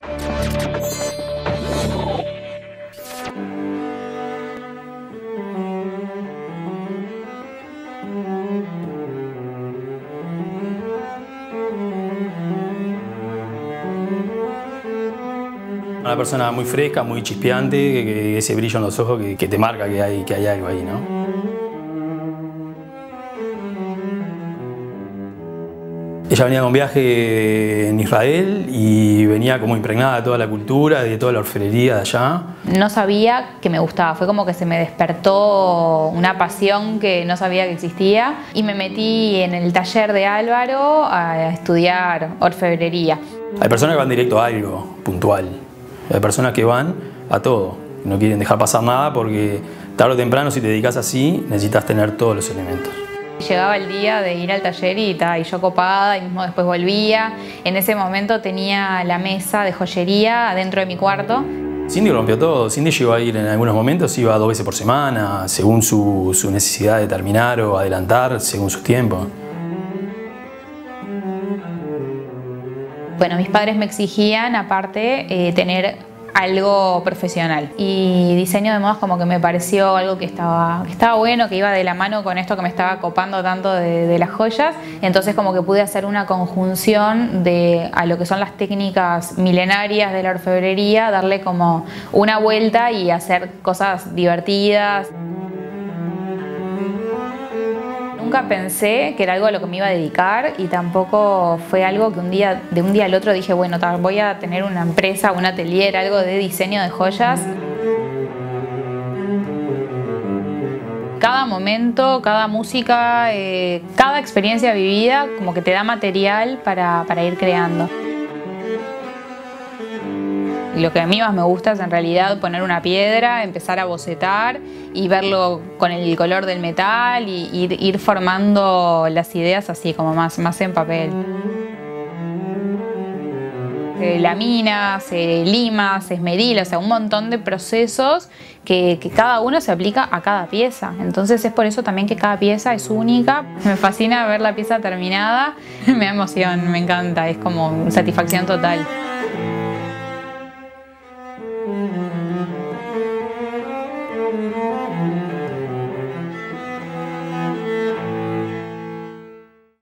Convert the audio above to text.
Una persona muy fresca, muy chispeante, que ese brillo en los ojos que te marca que hay algo ahí, ¿no? Ella venía de un viaje en Israel y venía como impregnada de toda la cultura, de toda la orfebrería de allá. No sabía que me gustaba, fue como que se me despertó una pasión que no sabía que existía y me metí en el taller de Álvaro a estudiar orfebrería. Hay personas que van directo a algo puntual, hay personas que van a todo, no quieren dejar pasar nada porque tarde o temprano si te dedicas así necesitas tener todos los elementos. Llegaba el día de ir al taller y yo copada y mismo después volvía. En ese momento tenía la mesa de joyería adentro de mi cuarto. Cindy rompió todo. Cindy llegó a ir en algunos momentos, iba 2 veces por semana, según su necesidad de terminar o adelantar, según sus tiempos. Bueno, mis padres me exigían, aparte, tener algo profesional. Y diseño de modas como que me pareció algo que estaba bueno, que iba de la mano con esto que me estaba copando tanto de las joyas. Entonces como que pude hacer una conjunción a lo que son las técnicas milenarias de la orfebrería, darle como una vuelta y hacer cosas divertidas. Nunca pensé que era algo a lo que me iba a dedicar y tampoco fue algo que de un día al otro dije, bueno, voy a tener una empresa, un atelier, algo de diseño de joyas. Cada momento, cada música, cada experiencia vivida como que te da material para ir creando. Lo que a mí más me gusta es en realidad poner una piedra, empezar a bocetar y verlo con el color del metal y ir formando las ideas así como más en papel. Se lamina, se lima, se esmerila, o sea, un montón de procesos que cada uno se aplica a cada pieza. Entonces es por eso también que cada pieza es única. Me fascina ver la pieza terminada, me da emoción, me encanta, es como satisfacción total.